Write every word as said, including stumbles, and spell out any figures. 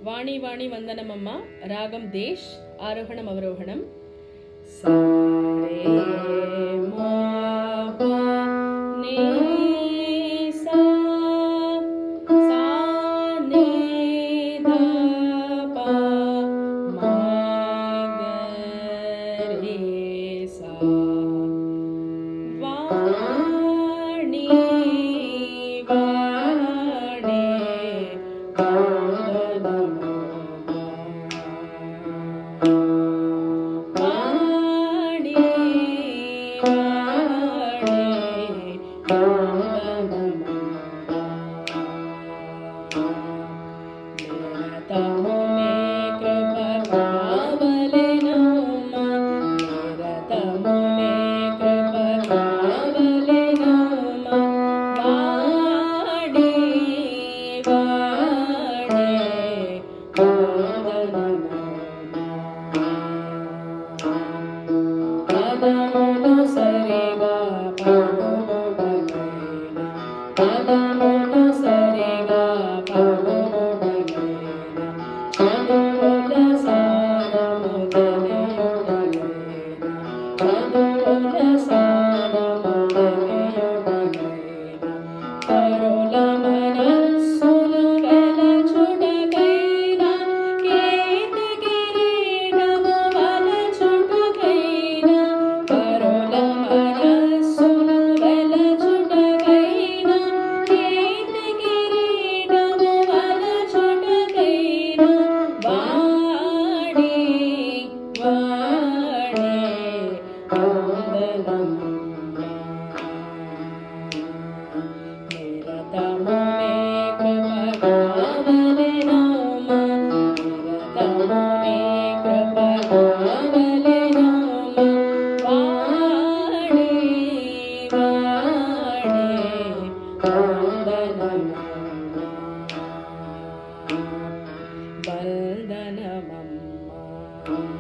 వాణి వాణి వందనమమ్మ. రాగం దేశ్, ఆరోహణం అవరోహణం. సా రే మా పా నీ సా సా నీ దా పా మా గ రే సా. వాణి వాణి వందనమమ్మ.